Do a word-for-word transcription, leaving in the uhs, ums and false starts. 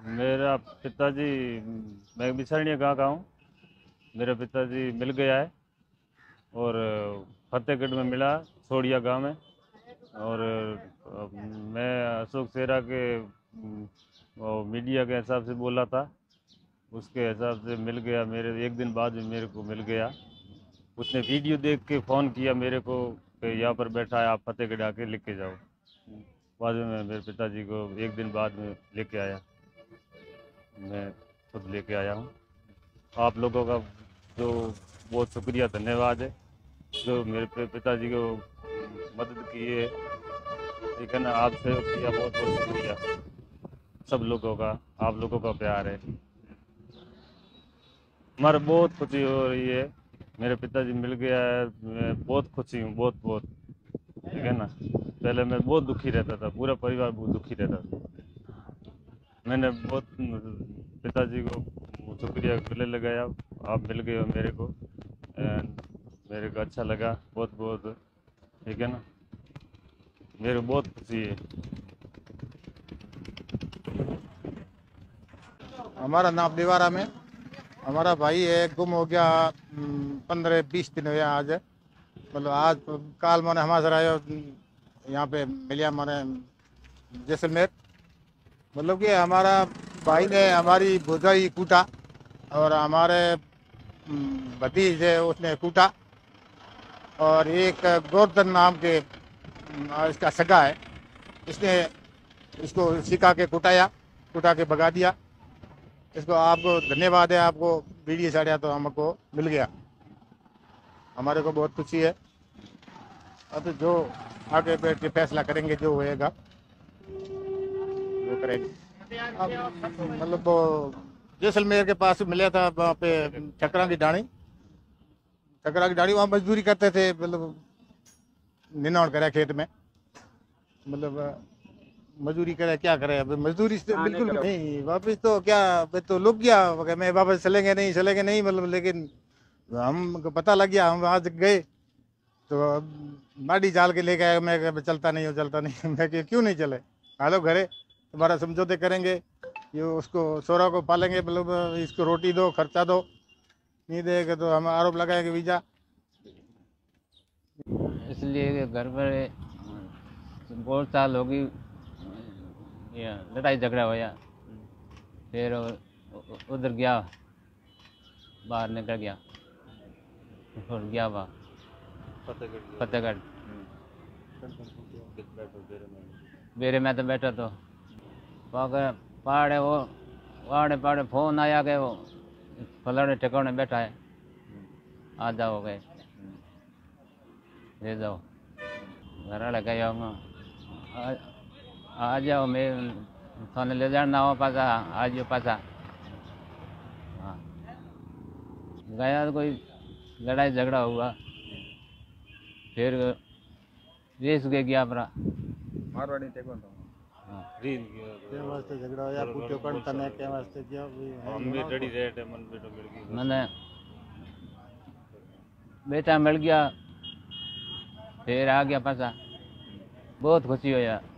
मेरा पिताजी, मैं बिछड़िया गाँव का हूँ। मेरा पिताजी मिल गया है और फतेहगढ़ में मिला, छोड़िया गांव में। और अ, मैं अशोक सेरा के अम, वो मीडिया के हिसाब से बोला था, उसके हिसाब से मिल गया। मेरे एक दिन बाद में मेरे को मिल गया। उसने वीडियो देख के फ़ोन किया मेरे को कि यहाँ पर बैठा है, आप फतेहगढ़ आके लेके जाओ। बाद में मैं मेरे पिताजी को एक दिन बाद में लेके आया, मैं खुद लेके आया हूँ। आप लोगों का जो बहुत शुक्रिया, धन्यवाद है जो मेरे पे- पिताजी को मदद की है। ठीक है ना, आपसे किया, बहुत बहुत शुक्रिया सब लोगों का। आप लोगों का प्यार है, हमारे बहुत खुशी हो रही है। मेरे पिताजी मिल गया है, मैं बहुत खुशी हूँ, बहुत बहुत। ठीक है ना, पहले मैं बहुत दुखी रहता था, पूरा परिवार बहुत दुखी रहता था। मैंने बहुत पिताजी को शुक्रिया गले लगाया, आप मिल गए हो मेरे को। एंड मेरे को अच्छा लगा बहुत बहुत। ठीक है ना, मेरे को बहुत खुशी है। हमारा नाम दीवारा में हमारा भाई है, गुम हो गया। पंद्रह बीस दिन हुआ आज। मतलब आज काल मैंने हमारे आयो यहाँ पे मिलिया मैंने जैसलमेर। मतलब कि हमारा भाई ने हमारी भुजाई कूटा और हमारे हम्म, भतीज है उसने कूटा। और एक गोवर्धन नाम के हम्म, इसका सगा है, इसने इसको सिखा के कुटाया, कुटा के भगा दिया। इसको आपको धन्यवाद है, आपको बीड़ी साड़िया तो हमको मिल गया, हमारे को बहुत खुशी है। अब जो आगे बैठ के फैसला करेंगे, जो होएगा वो करेंगे। अब मतलब वो जैसलमेर के पास मिला था, वहाँ पे चक्रा की डाणी, चक्रा की डाणी वहाँ मजदूरी करते थे। मतलब निनाण करे खेत में, मतलब मजदूरी करे, क्या करे। अब मजदूरी से बिल्कुल नहीं, वापस तो क्या, मैं तो लुक गया, मैं वापस चलेंगे नहीं चलेंगे नहीं मतलब। लेकिन हमको पता लग गया, हम वहाँ गए तो माटी जाल के लेके आए। मैं कहा, चलता नहीं हो चलता नहीं। मैं कहा, क्यों नहीं चले, हालो घरे तुम्हारा समझौते करेंगे, ये उसको सोरा को पालेंगे, मतलब इसको रोटी दो, खर्चा दो। नहीं देगा तो हम आरोप लगाएंगे वीजा। इसलिए घर पर बहुत साल होगी ये लड़ाई झगड़ा होया। फिर उधर गया, बाहर निकल गया और गया वहाँ फतेहगढ़। बेरे में तो बैठा तो पहाड़े वो पहाड़े पहाड़े फोन आया कि वो फलाने ठिकाने बैठा है, आ जाओ गए, ले जाओ। घर वाले कहे आ, आ जाओ, मैं थाने ले जाना हो पासा, आ जाओ पासा। हाँ, गया तो कोई लड़ाई झगड़ा हुआ, फिर रेस के गया अपना मारवाड़ी टेको तो हाँ। के वास्ते झगड़ा होया, पूछो कौन तने के वास्ते किया भी है। हम भी डरी रहे थे, मन बेटा मिल गई। मैंने बेटा मिल गया, फिर आ गया पासा, बहुत खुशी हुआ।